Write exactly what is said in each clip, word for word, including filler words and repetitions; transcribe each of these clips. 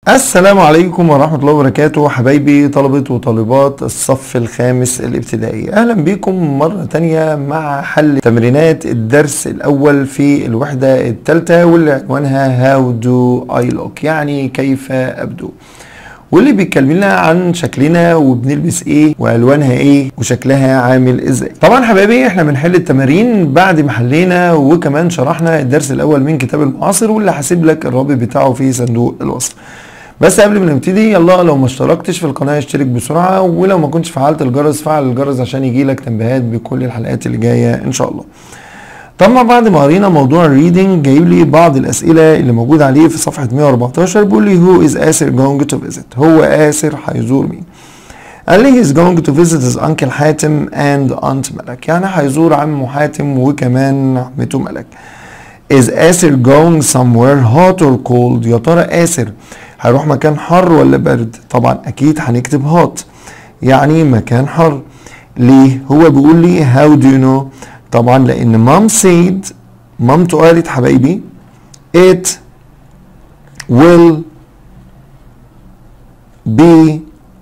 السلام عليكم ورحمة الله وبركاته حبايبي طلبة وطالبات الصف الخامس الابتدائي. اهلا بكم مرة تانية مع حل تمرينات الدرس الاول في الوحدة الثالثة واللي عنوانها How do I look، يعني كيف ابدو، واللي بيتكلمنا عن شكلنا وبنلبس ايه والوانها ايه وشكلها عامل ازاي. طبعا حبايبي احنا بنحل التمارين بعد ما حلينا وكمان شرحنا الدرس الاول من كتاب المعاصر، واللي هسيب لك الرابط بتاعه في صندوق الوصف. بس قبل ما نبتدي يلا لو ما اشتركتش في القناه اشترك بسرعه، ولو ما كنتش فعلت الجرس فعل الجرس عشان يجيلك تنبيهات بكل الحلقات اللي جايه ان شاء الله. طبعا بعد ما قرينا موضوع الريدنج جايب لي بعض الاسئله اللي موجود عليه في صفحه مية واربعتاشر. بيقول لي هو از آسر going to visit، هو آسر هيزور مين؟ قال لي he's going to visit his uncle حاتم and aunt ملك، يعني هيزور عمه حاتم وكمان عمته ملك. is آسر going somewhere hot or cold؟ يا ترى آسر هيروح مكان حر ولا برد؟ طبعا اكيد هنكتب hot، يعني مكان حر. ليه؟ هو بيقول لي how do you know؟ طبعا لان مام said، مامته قالت حبايبي it will be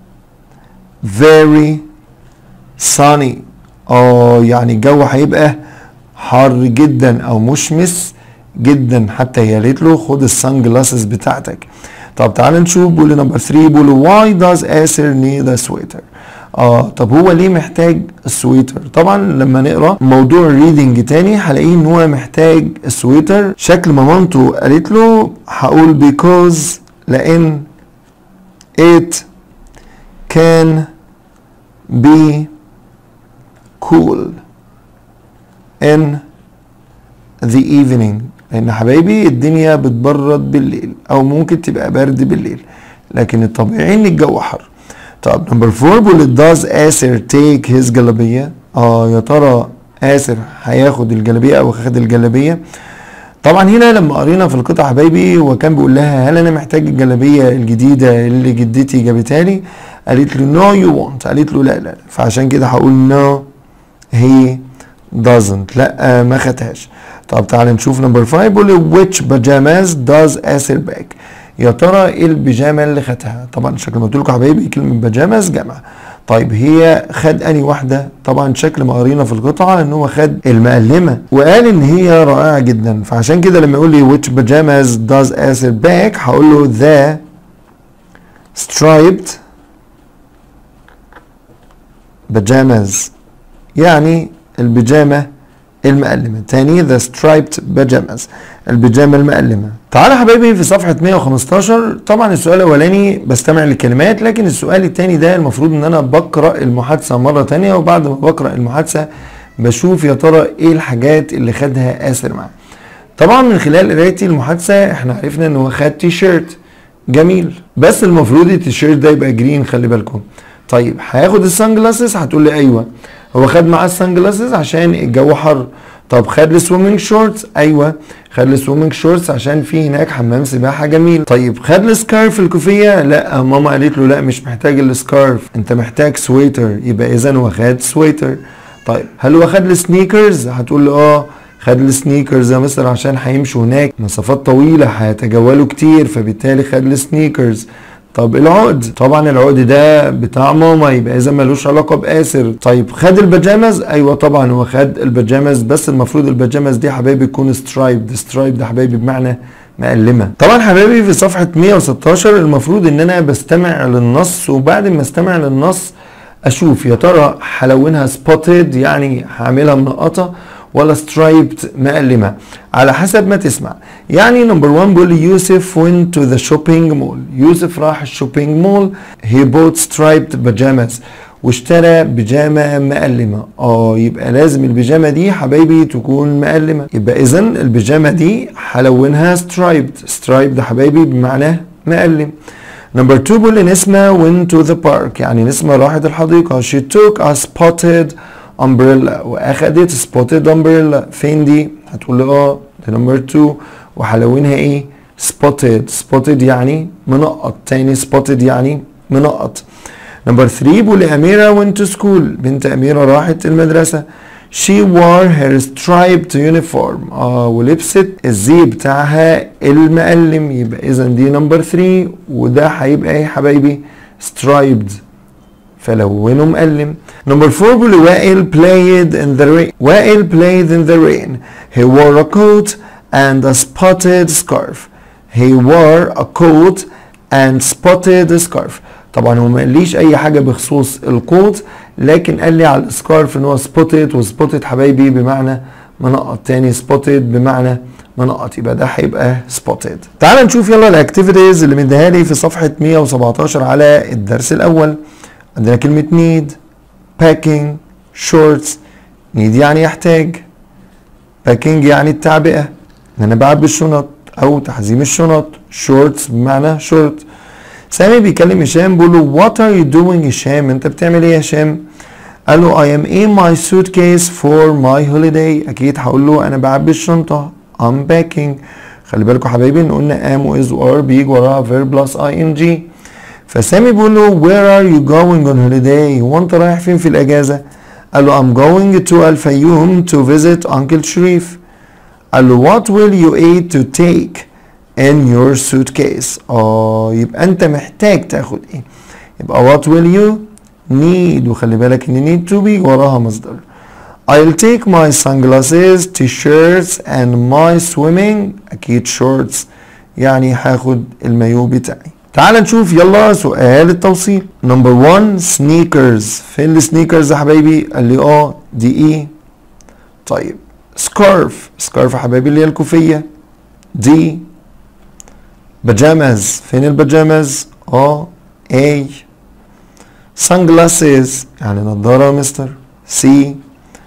very sunny. اه يعني الجو هيبقى حر جدا او مشمس جدا، حتى هي قالت له خد السان جلاسز بتاعتك. طب تعال نشوف. بيقول لي نمبر ثلاثة، بيقول له why does آسر need a sweater؟ اه طب هو ليه محتاج السويتر؟ طبعا لما نقرا موضوع الريدنج تاني هلاقيه ان هو محتاج السويتر شكل ما مامته قالت له. هقول because لان it can be cool in the evening، لان حبايبي الدنيا بتبرد بالليل او ممكن تبقى برد بالليل، لكن الطبيعي ان الجو حر. طب نمبر أربعة بيقول does آسر take his جلابية؟ اه يا ترى آسر هياخد الجلابية او هياخد الجلابية؟ طبعا هنا لما قرينا في القطعة حبايبي وكان بيقول لها هل انا محتاج الجلابية الجديدة اللي جدتي جابتها لي؟ قالت له no you won't، قالت له لا لا لا، فعشان كده هقول no he doesn't، لا ما خدهاش. طب تعال نشوف نمبر خمسة. بيقول لي which pajamas does آسر back؟ يا ترى ايه البيجامه اللي خدها؟ طبعا شكل ما قلت لكم حبايبي كلمه بيجاماز جمع. طيب هي خد انهي واحده؟ طبعا شكل ما قرينا في القطعه ان هو خد المقلمه وقال ان هي رائعه جدا، فعشان كده لما يقول لي which pajamas does آسر back هقول له the striped pajamas، يعني البيجامه المقلمة. تاني the striped pajamas، البيجامة المقلمة. تعالى حبايبي في صفحة مية وخمستاشر. طبعا السؤال الاولاني بستمع للكلمات، لكن السؤال التاني ده المفروض ان انا بقرأ المحادثة مرة تانية، وبعد ما بقرأ المحادثة بشوف يا ترى ايه الحاجات اللي خدها آسر معاه. طبعا من خلال قرايتي المحادثة احنا عرفنا ان هو خد تي شيرت جميل، بس المفروض التيشيرت ده يبقى جرين، خلي بالكم. طيب هياخد السان جلاسز؟ هتقول لي ايوه هو خد معاه السان جلاسز عشان الجو حر. طب خد السويمنج شورتس؟ ايوه خد السويمنج شورتس عشان في هناك حمام سباحه جميل. طيب خد السكارف الكوفيه؟ لا ماما قالت له لا مش محتاج السكارف، انت محتاج سويتر، يبقى اذا هو خد سويتر. طيب هل هو خد السنيكرز؟ هتقول له اه خد السنيكرز يا مستر عشان هيمشوا هناك مسافات طويله هيتجولوا كتير، فبالتالي خد السنيكرز. طب العقد؟ طبعا العقد ده بتاع ماما، يبقى اذا ملوش علاقه بآسر. طيب خد البيجامز؟ ايوه طبعا هو خد البيجامز، بس المفروض البيجامز دي حبايبي تكون سترايب، سترايب ده حبايبي بمعنى مقلمه. طبعا حبايبي في صفحه مية وستاشر المفروض ان انا بستمع للنص، وبعد ما استمع للنص اشوف يا ترى هلونها سبوتد يعني هعملها منقطه ولا سترايبت مقلمة، على حسب ما تسمع. يعني نمبر واحد بيقول لي يوسف went to the shopping mall، يوسف راح الشوبينج مول. he bought striped pajamas، واشترى بيجامة مقلمة. اه يبقى لازم البيجامة دي حبايبي تكون مقلمة، يبقى اذا البيجامة دي هلونها striped، striped ده حبايبي بمعنى مقلم. نمبر اتنين بيقول لي نسمة went to the park، يعني نسمة راحت الحديقة. she took a spotted umbrella، واخدت spotted umbrella. فين دي؟ هتقول لي اه دي نمبر اتنين، وهلونها ايه؟ spotted، spotted يعني منقط. تاني spotted يعني منقط. نمبر تلاتة بيقول لي أميرة went to school، بنت أميرة راحت المدرسة. she wore her striped uniform. اه ولبست الزي بتاعها المقلم. يبقى اذا دي نمبر ثلاثة وده هيبقى ايه يا حبايبي؟ striped فلونه مقلم. نمبر أربعة بيقول وائل played in the rain. وائل played in the rain. He wore a coat and a spotted scarf. He wore a coat and spotted scarf. طبعا هو ما قاليش اي حاجه بخصوص الكوت، لكن قال لي على السكارف ان هو spotted، وسبوتد حبايبي بمعنى منقط، تاني spotted بمعنى منقط، يبقى ده هيبقى spotted. تعال نشوف يلا الاكتيفيتيز اللي مديها لي في صفحه مية وسبعتاشر على الدرس الاول. عندنا كلمه need، packing، shorts. need يعني يحتاج، packing يعني التعبئه ان انا بعبي الشنط او تحزيم الشنط، shorts بمعنى شورت. سامي بيكلم هشام بيقول له what are you doing هشام؟ انت بتعمل ايه يا هشام؟ قال له I am in my suitcase for my holiday. اكيد هقول له انا بعبي الشنطه I'm packing. خلي بالكم حبايبي ان قلنا am و is و are بيجي وراها verb plus ing. فسامي بيقول له where are you going on holiday؟ هو انت رايح فين في الاجازه؟ قال له I'm going to الفيوم to visit Uncle شريف. قال له what will you eat to take in your suitcase؟ اه يبقى انت محتاج تاخد ايه؟ يبقى what will you need، وخلي بالك ان need to بيجي وراها مصدر. I'll take my sunglasses, t-shirts and my swimming اكيد shorts يعني هاخد المايو بتاعي. تعال نشوف يلا سؤال التوصيل. نمبر واحد sneakers. فين السنيكرز يا حبايبي؟ قال لي اه دي ايه. طيب سكارف. سكارف يا حبايبي اللي هي الكوفية دي. بجامز. فين البجامز؟ اه اي. sunglasses يعني نظارة يا مستر سي.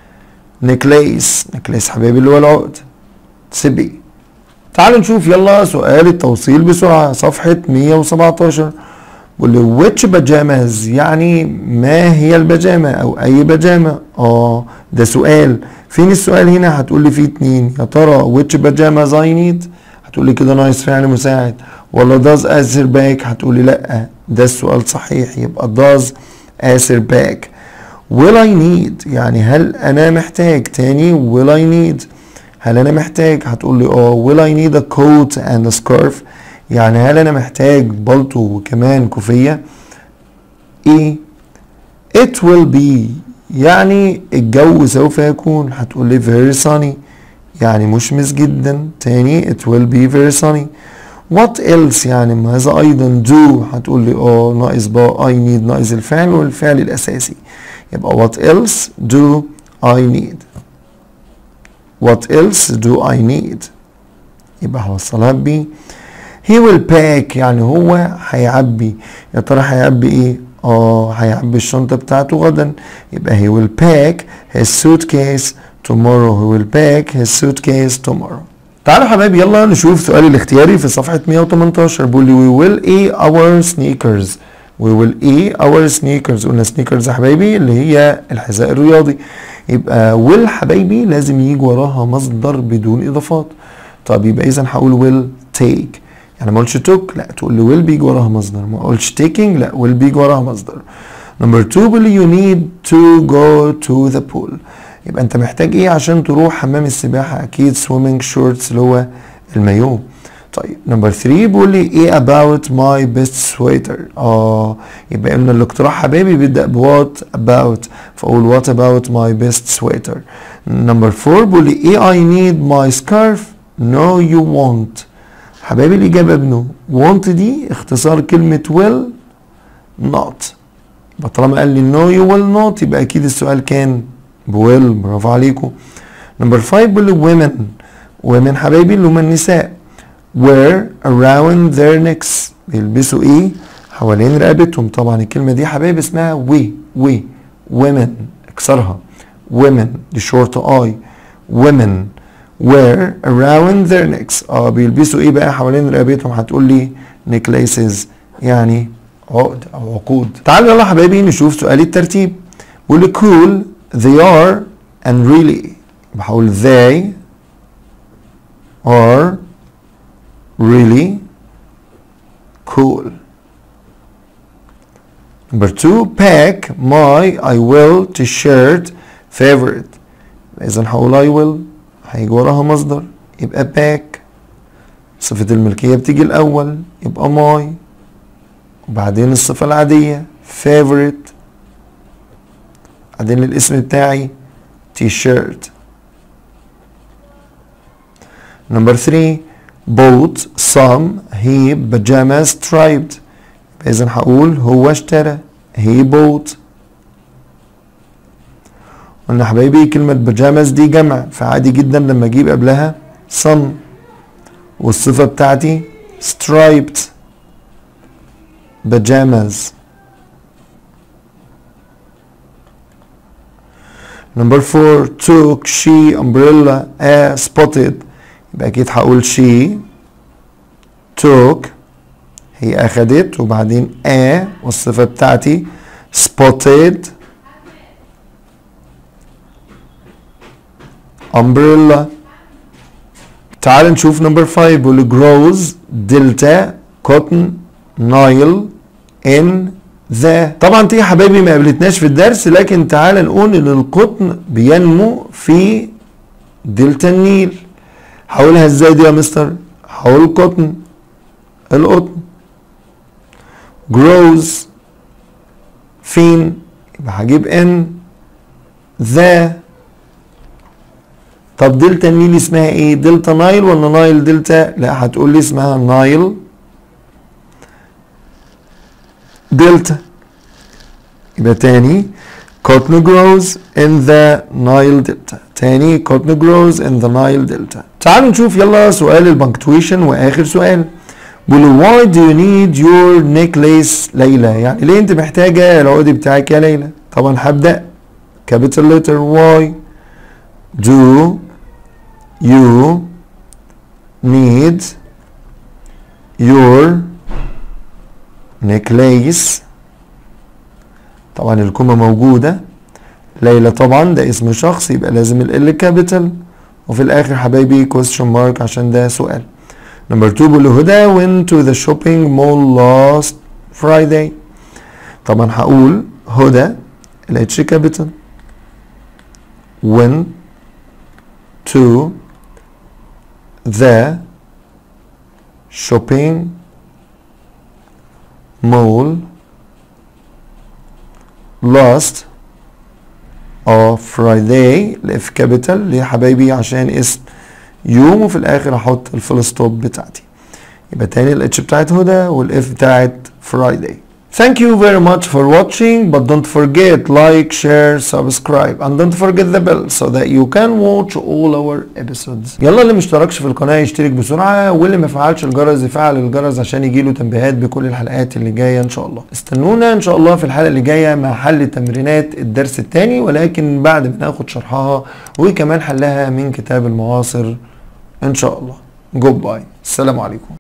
نكليس. نكليس حبايبي اللي هو العقد سبي. تعالوا نشوف يلا سؤال التوصيل بسرعة. صفحة مية وسبعتاشر بيقول which pajamas يعني ما هي البجامة أو أي بجامة. اه ده سؤال. فين السؤال هنا؟ هتقول لي فيه اتنين. يا ترى which pajamas I need؟ هتقول لي كده ناقص فعل مساعد. ولا does answer back؟ هتقول لي لأ ده السؤال صحيح يبقى does answer back. will I need يعني هل أنا محتاج. تاني will I need هل أنا محتاج؟ هتقول لي اه will I need a coat and a scarf يعني هل أنا محتاج بلطو وكمان كوفية. ايه it will be يعني الجو سوف يكون. هتقول لي very sunny يعني مشمس جدا. تاني it will be very sunny. what else يعني ماذا أيضا. do هتقول لي اه ناقص بقى I need ناقص الفعل والفعل الأساسي يبقى what else do I need. what else do I need يبقى هوصلها ب he will pack يعني هو هيعبي. يا ترى هيعبي ايه؟ اه هيعبي الشنطة بتاعته غدا يبقى he will pack his suitcase tomorrow. he will pack his suitcase tomorrow. تعالوا حبايبي يلا نشوف سؤالي الاختياري في صفحة مية وتمنتاشر. بيقول لي we will eat our sneakers. we will eat our sneakers. قلنا sneakers يا حبايبي اللي هي الحذاء الرياضي. يبقى will حبايبي لازم يجي وراها مصدر بدون اضافات. طب يبقى اذا هقول will take يعني ما قلتش took لا تقول لي will بيجي وراها مصدر. ما قلتش taking لا will بيجي وراها مصدر. نمبر اتنين بيقول لي you need to go to the pool. يبقى انت محتاج ايه عشان تروح حمام السباحة؟ اكيد swimming shorts اللي هو المايو. طيب نمبر تلاتة بيقول لي ايه about my best sweater. اه يبقى قلنا الاقتراح حبايبي بيبدأ ب what about فاقول what about my best sweater. نمبر أربعة بيقول لي ايه I need my scarf. no you won't. حبايبي الإجابة بنو. want دي اختصار كلمة will not. يبقى طالما قال لي no you will not يبقى أكيد السؤال كان بويل. برافو عليكم. نمبر خمسة بيقول لي women. women حبايبي اللي هم النساء wear around their necks بيلبسوا ايه؟ حوالين رقبتهم. طبعا الكلمة دي حبايبي اسمها وي وي women اكسرها women دي شورت اي. women wear around their necks اه بيلبسوا ايه بقى حوالين رقبتهم؟ هتقول لي necklaces يعني عقد او عقود. تعالوا يلا حبايبي نشوف سؤال الترتيب. بيقول لي cool they are and really. بحاول they are really cool. Number two pack my I will t-shirt favorite. إذا هقول I will، هيجي وراها مصدر يبقى back، صفة الملكية بتيجي الأول يبقى my، وبعدين الصفة العادية favorite، بعدين الاسم بتاعي t-shirt. Number three bought some he pajamas striped، إذا هقول هو اشترى he bought. قلنا حبايبي كلمة pajamas دي جمع، فعادي جدا لما اجيب قبلها some، والصفة بتاعتي striped pajamas. Number four took she umbrella a spotted، يبقى اكيد هقول she took هي اخدت، وبعدين a والصفة بتاعتي spotted umbrella. تعال نشوف نمبر خمسة بيقول grows دلتا cotton nile in the. طبعا دي يا حبايبي ما قابلتناش في الدرس، لكن تعال نقول ان القطن بينمو في دلتا النيل. هقولها ازاي دي يا مستر؟ هقول قطن، القطن grows فين؟ يبقى هجيب ان the. طب دلتا النيل اسمها ايه؟ دلتا نايل ولا نايل دلتا؟ لا هتقول لي اسمها نايل دلتا. يبقى تاني cotton grows in the Nile Delta. تاني cotton grows in the Nile Delta. تعالوا نشوف يلا سؤال البنكتويشن واخر سؤال. بيقولوا why do you need your necklace ليلى؟ يعني ليه انت محتاجة العقد بتاعك يا ليلى؟ طبعا هبدأ capital letter why do you need your necklace. طبعا الكومة موجودة، ليلى طبعا ده اسم شخص يبقى لازم ال كابيتال، وفي الاخر حبايبي question mark عشان ده سؤال. نمبر اتنين بيقول له هدى went to the shopping mall last Friday. طبعا هقول هدى الاتش كابيتال went to the shopping mall last of Friday. الاف كابيتال ليه حبايبي عشان اسم يوم، وفي الاخر احط الفول ستوب بتاعتي. يبقى تاني الاتش بتاعت هدى والاف بتاعت Friday. Thank you very much for watching, but don't forget like, share, subscribe and don't forget the bell so that you can watch all our episodes. يلا اللي مشتركش في القناة يشترك بسرعة، واللي ما فعلش الجرس يفعل الجرس عشان يجيله تنبيهات بكل الحلقات اللي جاية ان شاء الله. استنونا ان شاء الله في الحلقة اللي جاية مع حل تمرينات الدرس الثاني، ولكن بعد ما ناخد شرحها وكمان حلها من كتاب المعاصر ان شاء الله. جود باي، السلام عليكم.